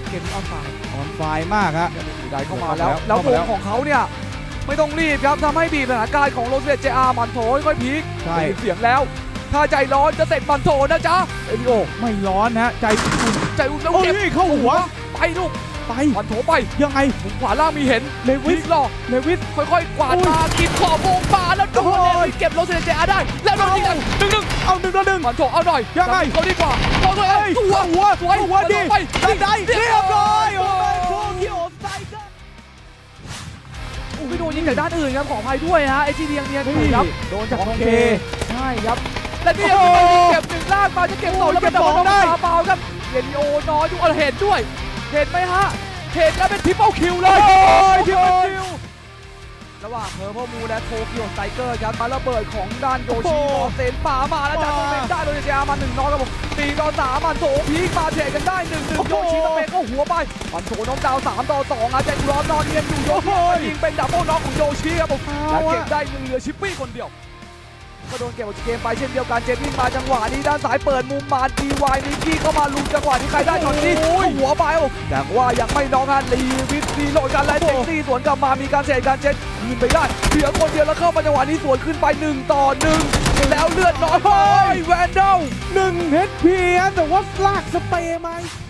เกมนี้ออนไฟมากฮะได้เข้ามาแล้ววงของเขาเนี่ยไม่ต้องรีบครับทำให้บีบสถานการณ์ของโรสเวตเจอาร์มันโถค่อยพีคเสียงแล้วถ้าใจร้อนจะเตะมันโถนะจ๊ะเอลิโอไม่ร้อนฮะใจอุ่นแล้วเก็บเข้าหัวไปลูกไปมันโถไปยังไงมุมขวาล่างมีเห็นเลวิสค่อยๆกวาดมากินขอบวงป่าแล้วโดนเลวิสเก็บโรสเวตเจอาร์ได้แล้วโดนยิงกัน1-1 เอา1-1 มันโถเอาหน่อยยังไงเขาดีกว่าตัวหัวดีไปได้เรียบร้อยโอ้โหคิโอไซเกอร์ไม่โดนยิงจากด้านอื่นครับขออภัยด้วยฮะไอ้ที่เรียงครับโดนจากของเคใช่ครับและนี่เก็บ1ล่างมาจะเก็บ2แล้วเป็นดับเบิลเบาครับเรดิโอน้อยด้วยเห็นด้วยเห็นไหมฮะเห็นแล้วเป็นทริปเปิลคิวเลยทริปเปิลคิวระหว่างเพอร์เพลมูและโทเกียวสไตรเกอร์ครับมาระเบิดของด้านโยชิมอเซนป่ามาแล้วจากโมเมนต์ได้โดยเจอามา1น้องครับผม4-3มันโถพีกมาเทกันได้1-1โยชิตะเปก็หัวไปมันโถน้องดาว3-2อาเจนร้อนนอนเนียนอยู่โยชิยิงเป็นดับเบิลน็อกของโยชิครับผมและเก็บได้เหลือชิปปี้คนเดียวก็โดนเก็บออกจากเกมไปเช่นเดียวกันเจนวิ่งมาจังหวะนี้ด้านซ้ายเปิดมุมมาดีวายนิกกี้เข้ามาลุมจังหวะที่ใครได้ช็อตนี้หัวไปแต่ว่ายังไม่น้องฮะรีวิทรีโหลดกันและเจนซี่สวนกลับมามีการเสกการเจนยิงไปได้เพียงคนเดียวแล้วเข้ามาจังหวะนี้สวนขึ้นไป1-1แล้วเลือดน้อยไปแวนดอล 1 HP แต่ว่าลากสเปรย์ไหม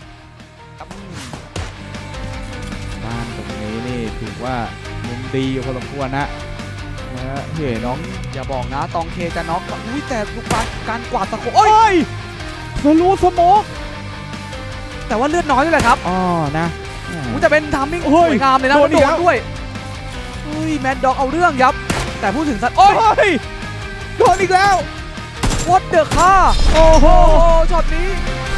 บ้านตรงนี้นี่ถือว่ามุมดีพอสมควรนะเฮ้ยน้องอย่าบอกนะตองเคจะน็อกแต่ลูกบาสการกวาดตะโขบทะลุสโมกแต่ว่าเลือดน้อยด้วยแหละครับนะแต่เป็นทามมิ่งสวยงามเลยนะโดนด้วยแมดด็อกเอาเรื่องครับแต่พูดถึงสัตว์โดนอีกแล้ววอตเดอร์ค่าโอ้โหช็อตนี้